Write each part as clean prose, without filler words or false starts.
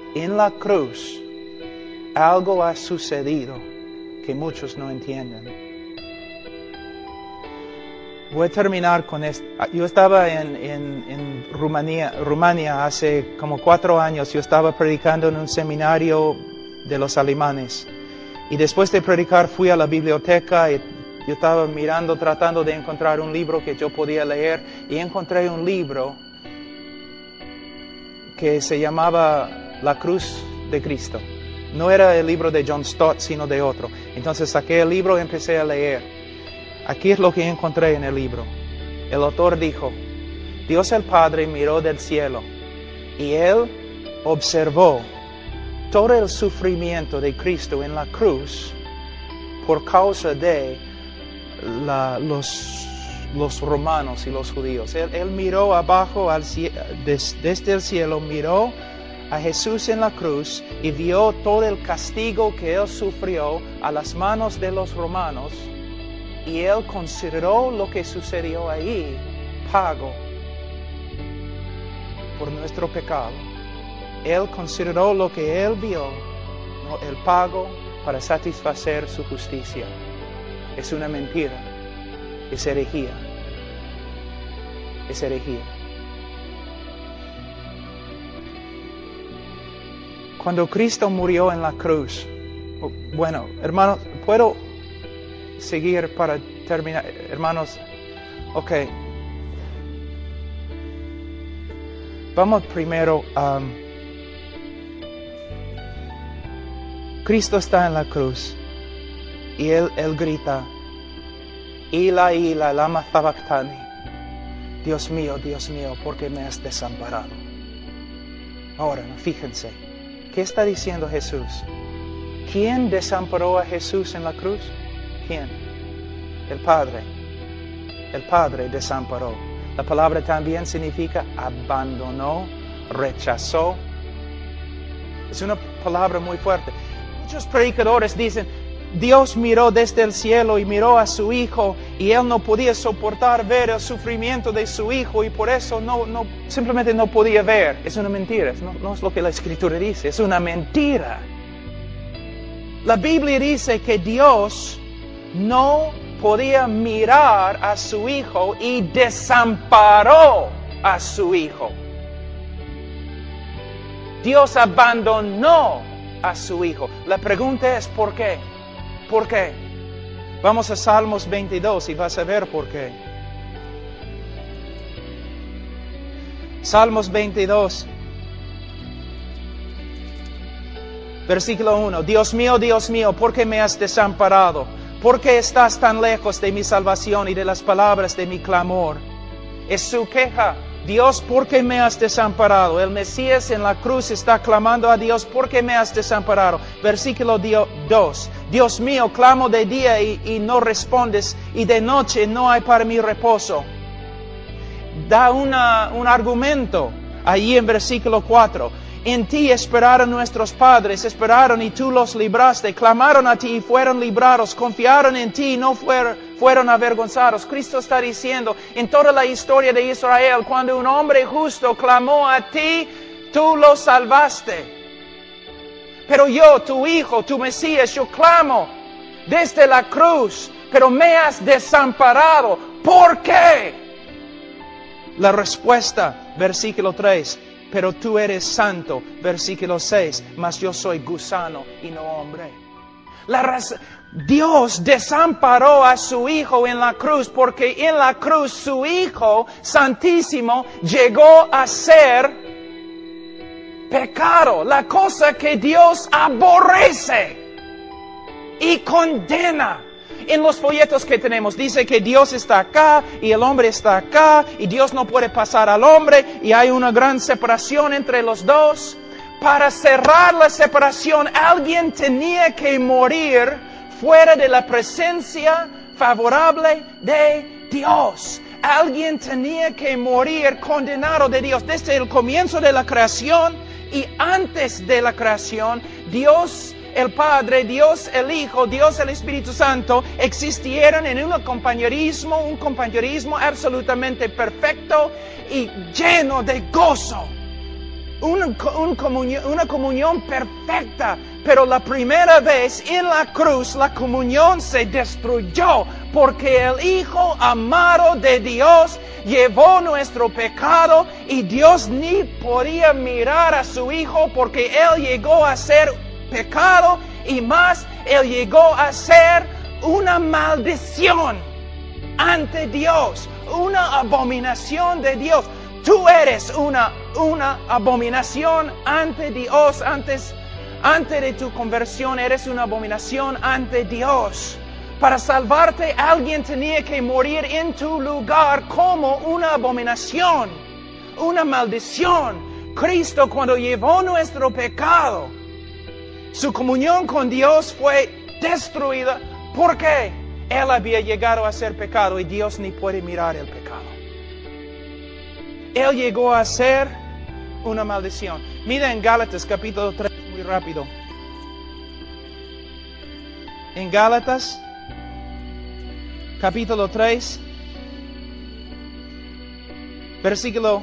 en la cruz, algo ha sucedido que muchos no entienden. Voy a terminar con esto. Yo estaba en Rumania hace como 4 años. Yo estaba predicando en un seminario de los alemanes. Y después de predicar fui a la biblioteca y yo estaba mirando, tratando de encontrar un libro que yo podía leer. Y encontré un libro que se llamaba La Cruz de Cristo. No era el libro de John Stott, sino de otro. Entonces saqué el libro y empecé a leer. Aquí es lo que encontré en el libro. El autor dijo: Dios el Padre miró del cielo y Él observó todo el sufrimiento de Cristo en la cruz por causa de los romanos y los judíos. Él miró abajo desde el cielo, miró a Jesús en la cruz y vio todo el castigo que Él sufrió a las manos de los romanos. Y Él consideró lo que sucedió ahí, pago por nuestro pecado. Él consideró lo que Él vio, el pago para satisfacer su justicia. Es una mentira, es herejía. Es herejía. Cuando Cristo murió en la cruz, bueno, hermanos, ¿puedo seguir para terminar, hermanos? Ok. Vamos primero a... Cristo está en la cruz y Él grita: Ila, Ila, lama sabactani. Dios mío, ¿por qué me has desamparado? Ahora, fíjense, ¿qué está diciendo Jesús? ¿Quién desamparó a Jesús en la cruz? ¿Quién? El Padre. El Padre desamparó. La palabra también significa abandonó, rechazó. Es una palabra muy fuerte. Muchos predicadores dicen: Dios miró desde el cielo y miró a su Hijo y Él no podía soportar ver el sufrimiento de su Hijo y por eso simplemente no podía ver. Es una mentira. No es lo que la Escritura dice. Es una mentira. La Biblia dice que Dios no podía mirar a su Hijo y desamparó a su Hijo. Dios abandonó a su Hijo. La pregunta es: ¿por qué? ¿Por qué? Vamos a Salmos 22 y vas a ver por qué. Salmos 22. Versículo 1. Dios mío, ¿por qué me has desamparado? ¿Por qué estás tan lejos de mi salvación y de las palabras de mi clamor? Es su queja. Dios, ¿por qué me has desamparado? El Mesías en la cruz está clamando a Dios: ¿por qué me has desamparado? Versículo 2. Dios mío, clamo de día y no respondes, y de noche no hay para mí reposo. Da un argumento ahí en versículo 4. En ti esperaron nuestros padres, esperaron y tú los libraste, clamaron a ti y fueron librados, confiaron en ti y no fueron avergonzados. Cristo está diciendo: en toda la historia de Israel, cuando un hombre justo clamó a ti, tú lo salvaste. Pero yo, tu Hijo, tu Mesías, yo clamo desde la cruz, pero me has desamparado. ¿Por qué? La respuesta, versículo 3. Pero tú eres santo, versículo 6, mas yo soy gusano y no hombre. Dios desamparó a su Hijo en la cruz porque en la cruz su Hijo santísimo llegó a ser pecado, la cosa que Dios aborrece y condena. En los folletos que tenemos dice que Dios está acá y el hombre está acá y Dios no puede pasar al hombre y hay una gran separación entre los dos. Para cerrar la separación, alguien tenía que morir fuera de la presencia favorable de Dios. Alguien tenía que morir condenado de Dios. Desde el comienzo de la creación y antes de la creación, Dios el Padre, Dios el Hijo, Dios el Espíritu Santo existieron en un compañerismo absolutamente perfecto y lleno de gozo. una comunión perfecta. Pero la primera vez en la cruz, la comunión se destruyó porque el Hijo amado de Dios llevó nuestro pecado y Dios ni podía mirar a su Hijo porque Él llegó a ser pecado y más, Él llegó a ser una maldición ante Dios, una abominación de Dios. Tú eres una abominación ante Dios. Antes de tu conversión eres una abominación ante Dios. Para salvarte, alguien tenía que morir en tu lugar como una abominación, una maldición. Cristo, cuando llevó nuestro pecado, su comunión con Dios fue destruida. ¿Por qué? Él había llegado a ser pecado y Dios ni puede mirar el pecado. Él llegó a ser una maldición. Mira en Gálatas capítulo 3, muy rápido. En Gálatas capítulo 3, versículo.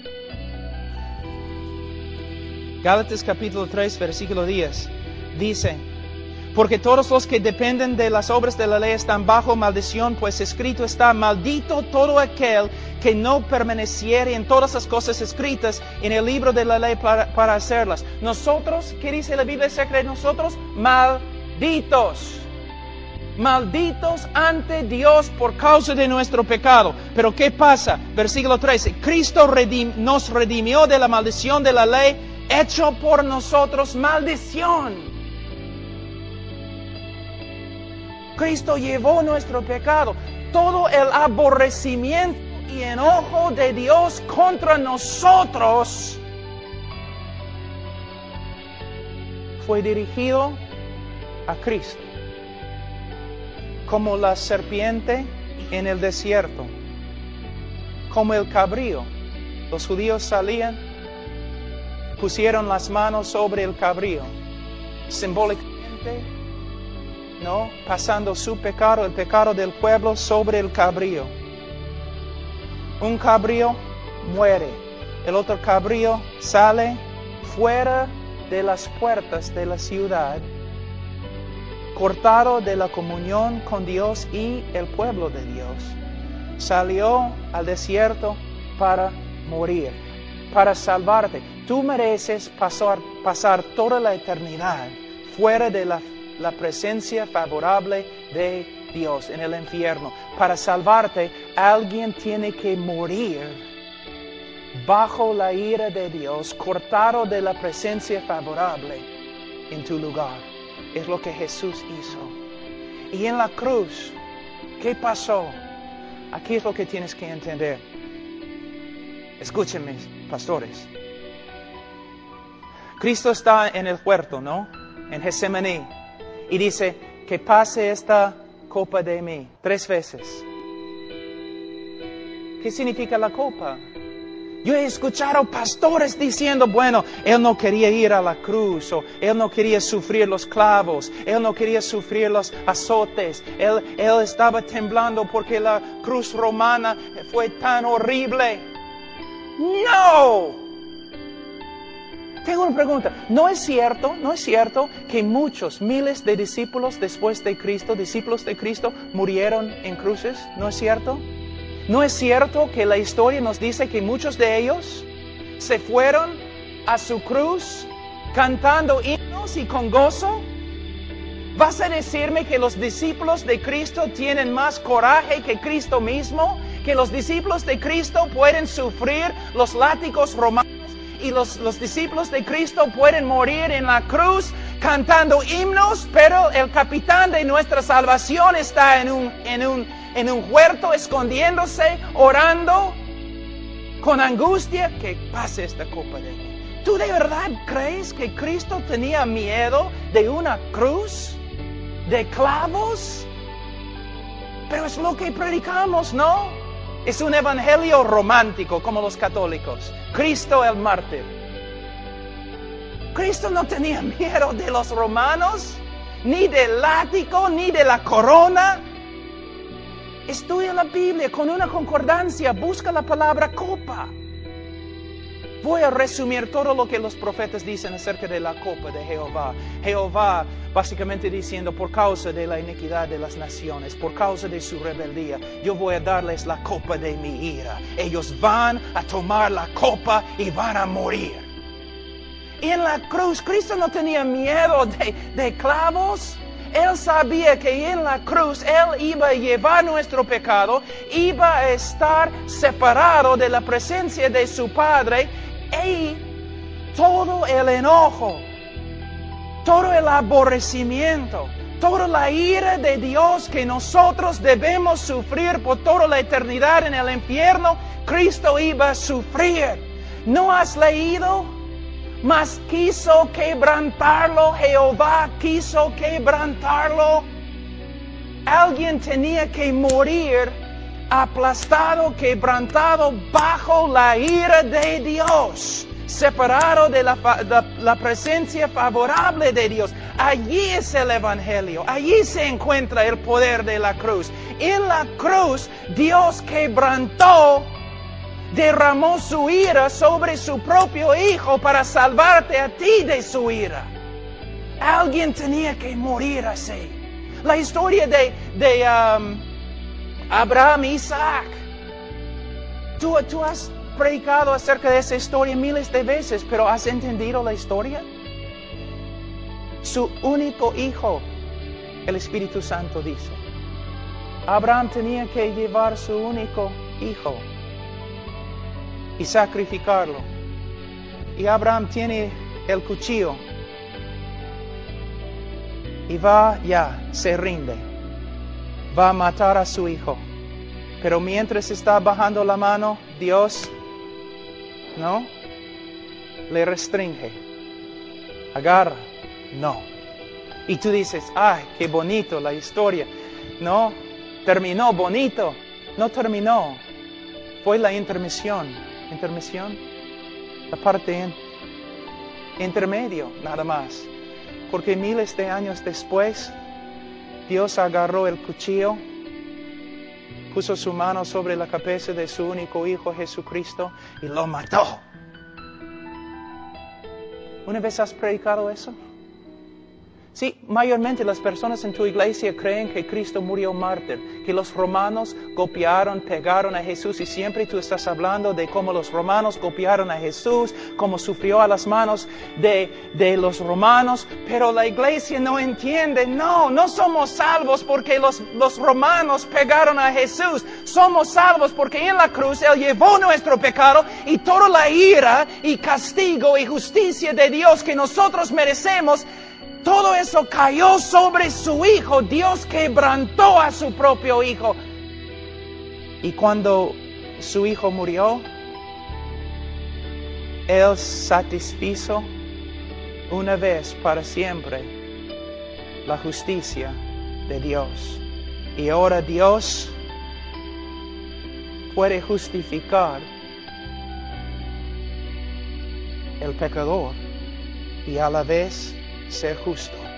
Gálatas capítulo 3, versículo 10. Dice: porque todos los que dependen de las obras de la ley están bajo maldición, pues escrito está: maldito todo aquel que no permaneciere en todas las cosas escritas en el libro de la ley para hacerlas. Nosotros, ¿qué dice la Biblia secreta? Nosotros, malditos. Malditos ante Dios por causa de nuestro pecado. Pero ¿qué pasa? Versículo 13. Cristo nos redimió de la maldición de la ley, hecho por nosotros maldición. Cristo llevó nuestro pecado. Todo el aborrecimiento y enojo de Dios contra nosotros fue dirigido a Cristo. Como la serpiente en el desierto, como el cabrío. Los judíos salían, pusieron las manos sobre el cabrío, simbólicamente, ¿no? Pasando su pecado, el pecado del pueblo, sobre el cabrío. Un cabrío muere, el otro cabrío sale fuera de las puertas de la ciudad, cortado de la comunión con Dios y el pueblo de Dios. Salió al desierto para morir, para salvarte. Tú mereces pasar toda la eternidad fuera de la presencia favorable de Dios en el infierno. Para salvarte, alguien tiene que morir bajo la ira de Dios, cortado de la presencia favorable en tu lugar. Es lo que Jesús hizo. Y en la cruz, ¿qué pasó? Aquí es lo que tienes que entender. Escúchenme, pastores. Cristo está en el huerto, ¿no? En Getsemaní. Y dice, que pase esta copa de mí 3 veces. ¿Qué significa la copa? Yo he escuchado pastores diciendo, bueno, Él no quería ir a la cruz, o Él no quería sufrir los clavos, Él no quería sufrir los azotes, Él estaba temblando porque la cruz romana fue tan horrible. ¡No! Tengo una pregunta. ¿No es cierto que muchos, miles de discípulos después de Cristo, discípulos de Cristo, murieron en cruces? ¿No es cierto? ¿No es cierto que la historia nos dice que muchos de ellos se fueron a su cruz cantando himnos y con gozo? ¿Vas a decirme que los discípulos de Cristo tienen más coraje que Cristo mismo? ¿Que los discípulos de Cristo pueden sufrir los látigos romanos? Y los discípulos de Cristo pueden morir en la cruz cantando himnos, pero el capitán de nuestra salvación está en un huerto escondiéndose, orando con angustia, que pase esta copa de mí. ¿Tú de verdad crees que Cristo tenía miedo de una cruz, de clavos? Pero es lo que predicamos, ¿no? Es un evangelio romántico como los católicos. Cristo el mártir. Cristo no tenía miedo de los romanos, ni del látigo, ni de la corona. Estudia la Biblia con una concordancia, busca la palabra copa. Voy a resumir todo lo que los profetas dicen acerca de la copa de Jehová. Jehová básicamente diciendo, por causa de la iniquidad de las naciones, por causa de su rebeldía, yo voy a darles la copa de mi ira. Ellos van a tomar la copa y van a morir. Y en la cruz, Cristo no tenía miedo de clavos. Él sabía que en la cruz Él iba a llevar nuestro pecado, iba a estar separado de la presencia de su Padre, y todo el enojo, todo el aborrecimiento, toda la ira de Dios que nosotros debemos sufrir por toda la eternidad en el infierno, Cristo iba a sufrir. ¿No has leído? Mas quiso quebrantarlo, Jehová quiso quebrantarlo. Alguien tenía que morir aplastado, quebrantado bajo la ira de Dios, separado de la presencia favorable de Dios. Allí es el Evangelio, allí se encuentra el poder de la cruz. En la cruz Dios quebrantó, derramó su ira sobre su propio Hijo para salvarte a ti de su ira. Alguien tenía que morir así. La historia de Abraham e Isaac. Tú has predicado acerca de esa historia miles de veces, pero ¿has entendido la historia? Su único hijo, el Espíritu Santo dice. Abraham tenía que llevar su único hijo y sacrificarlo. Y Abraham tiene el cuchillo y se rinde. Va a matar a su hijo. Pero mientras está bajando la mano, Dios, ¿no?, le restringe. Agarra. No. Y tú dices, ay, qué bonito la historia. No, terminó bonito. No terminó. Fue la intermisión. Intermisión. La parte intermedio, nada más. Porque miles de años después, Dios agarró el cuchillo, puso su mano sobre la cabeza de su único Hijo Jesucristo y lo mató. ¿Una vez has predicado eso? Sí, mayormente las personas en tu iglesia creen que Cristo murió mártir, que los romanos golpearon, pegaron a Jesús, y siempre tú estás hablando de cómo los romanos golpearon a Jesús, cómo sufrió a las manos de los romanos, pero la iglesia no entiende. No somos salvos porque los romanos pegaron a Jesús. Somos salvos porque en la cruz Él llevó nuestro pecado y toda la ira y castigo y justicia de Dios que nosotros merecemos. Todo eso cayó sobre su Hijo. Dios quebrantó a su propio Hijo. Y cuando su Hijo murió, Él satisfizo una vez para siempre la justicia de Dios. Y ahora Dios puede justificar el pecador y a la vez ser justo.